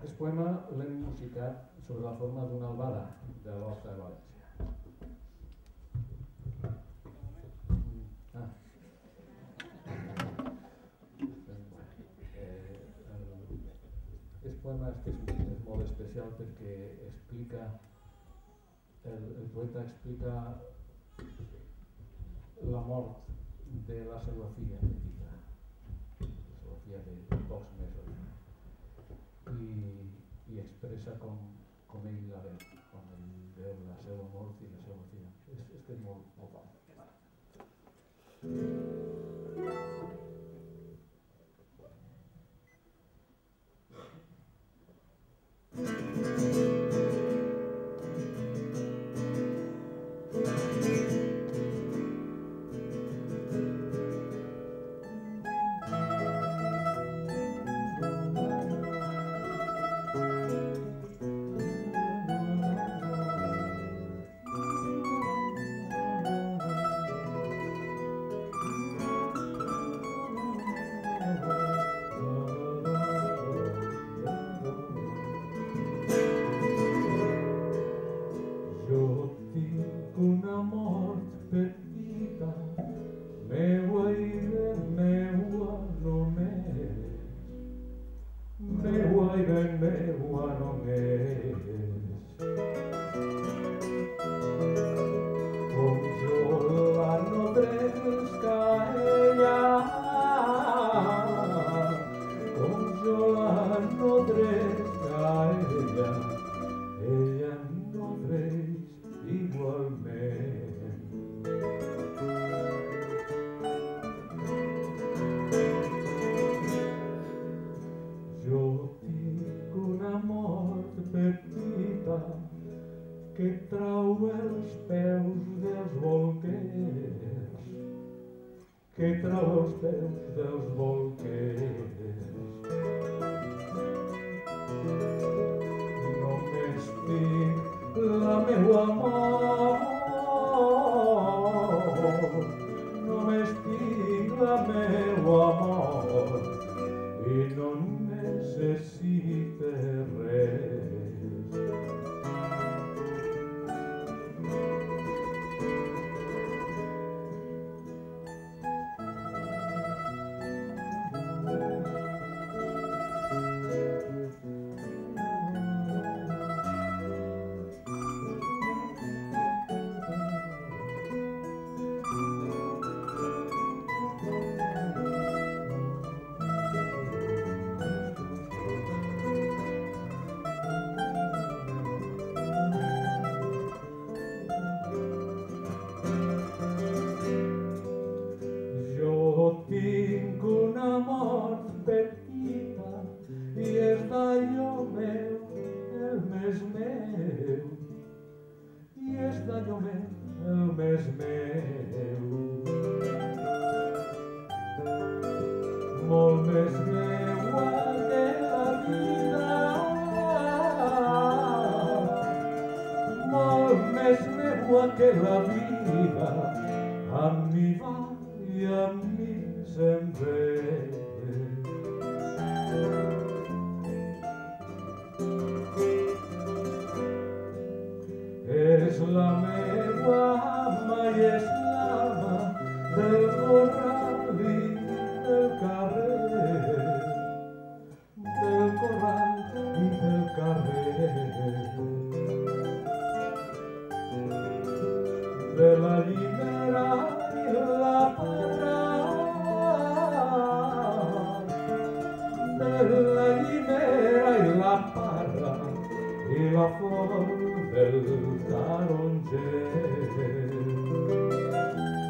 Aquest poema l'hem musicat sobre la forma d'una albada de l'Horta de València. Aquest poema és molt especial perquè explica, el poeta explica la mort de la seva filla petita, la seva filla de pocs mesos, i expressa com ell la veu, com ell veu la seva mort i la seva filla. És que és molt fort. Que la vida a mi va i a mi se'n ve. És la meua ama i és l'ama del corral i del carrer, del corral i del carrer. De la llimera i la parra, de la llimera i la parra i la flor del taronger.